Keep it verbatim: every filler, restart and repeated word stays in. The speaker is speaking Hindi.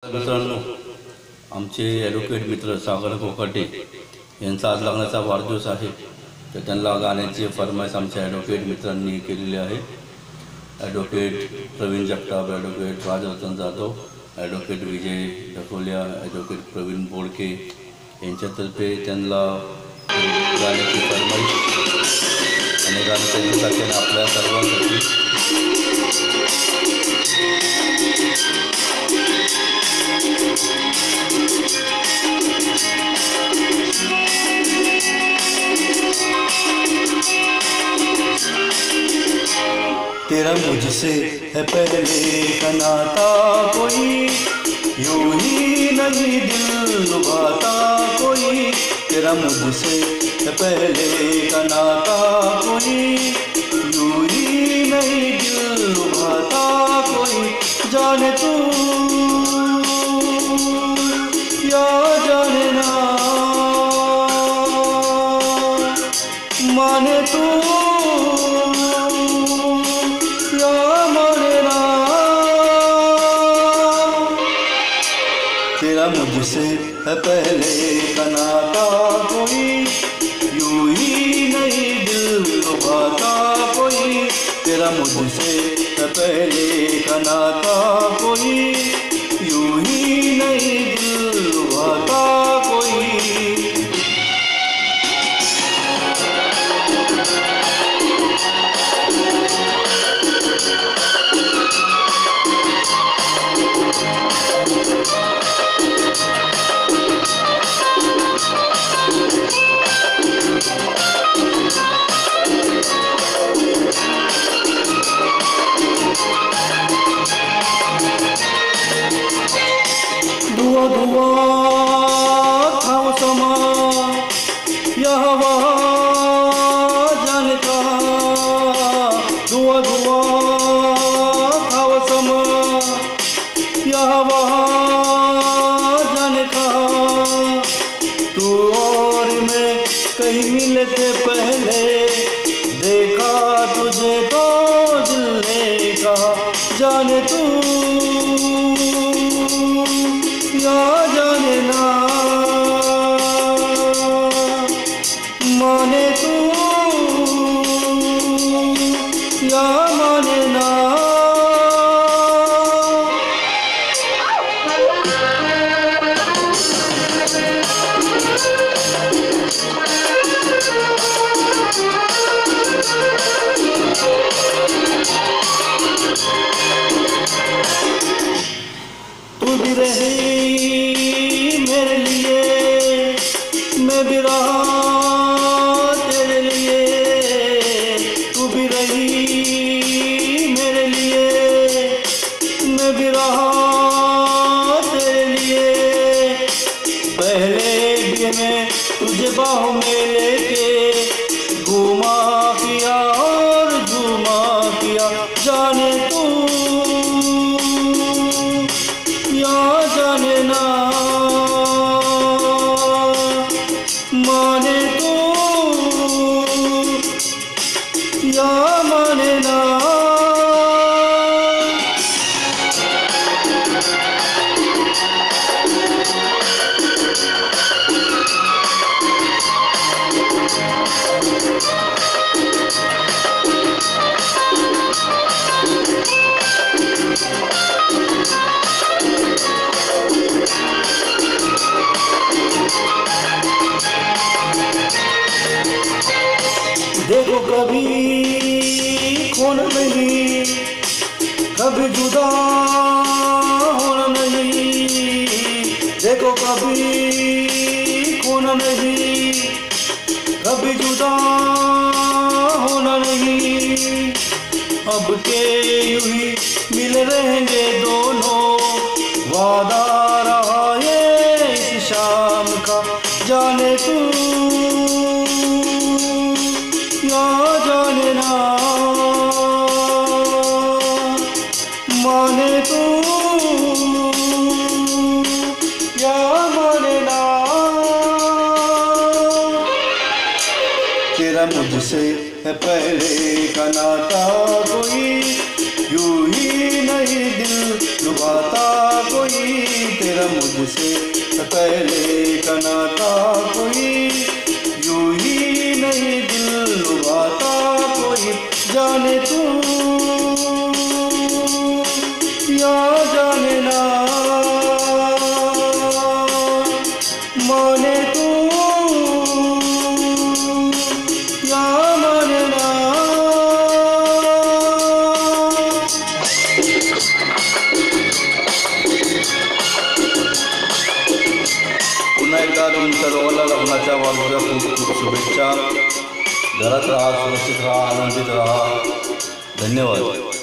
मित्रांनो, आमचे ॲडव्होकेट मित्र सागर कोकाटे यांचा आज लग्नाचा वाढदिवस आहे, तर त्यांना गाण्याची फरमाईश आमच्या ॲडव्होकेट मित्रांनी केलेली आहे। Advocate Pravin Jagtap, advocate Rajratan Jadhav, advocate Vijay Dhakolia, advocate Pravin Bodke यांच्यातर्फे त्यांना गाण्याची फरमाईश आणि गाणं त्यांच्यासाठी आपल्या सर्वांसाठी। तेरा मुझसे है पहले का नाता, कोई यूं ही नहीं दिल लुभाता कोई। तेरा मुझसे है पहले का नाता, कोई यूं ही नहीं दिल लुभाता कोई। जाने तू या जाने ना, माने तू तेरा मुझसे है पहले का नाता, कोई यूं ही नहीं दिल लुभाता कोई। तेरा मुझसे है पहले का नाता, कोई यूं ही नहीं दिल लुभाता कोई। धुआं धुआं था वो समा, यहाँ वहाँ जाने का। धुआं धुआं था वो समा, यहाँ वहाँ जाने का। तू और मैं कहीं मिले थे पहले, देखा तुझे तो दिल ने कहा। जाने तू या जाने ना, माने तू या माने ना। तू भी रही मेरे लिए, मैं भी रहा तेरे लिए। तू भी रही मेरे लिए, मैं भी रहा तेरे लिए। पहले भी मैं तुझे बाहों में लेके घूमा किया और झूमा किया। जाने तू या जाने ना, माने तू या माने ना। देखो कभी खोना नहीं, कभी जुदा होना नहीं। देखो कभी खोना नहीं, कभी जुदा होना नहीं। अब के यूं ही मिल रहेंगे दोनों, वादा रहा ये इस शाम का। जाने तू या जाने ना, माने तू या माने ना। तेरा मुझसे है पहले का नाता, कोई यूं ही नहीं दिल लुभाता कोई। तेरा मुझसे पहले का नाता कोई यूं ही नहीं दिल लुभाता कोई जाने तू या जाने ना माने तू या माने ना। पुन्हा एकदा तुमच्या सर्वांना लग्नाच्या वाढदिवसाच्या खूप खूप शुभेच्छा. घरात राहा, सुरक्षित राहा, आनंदित राहा. धन्यवाद.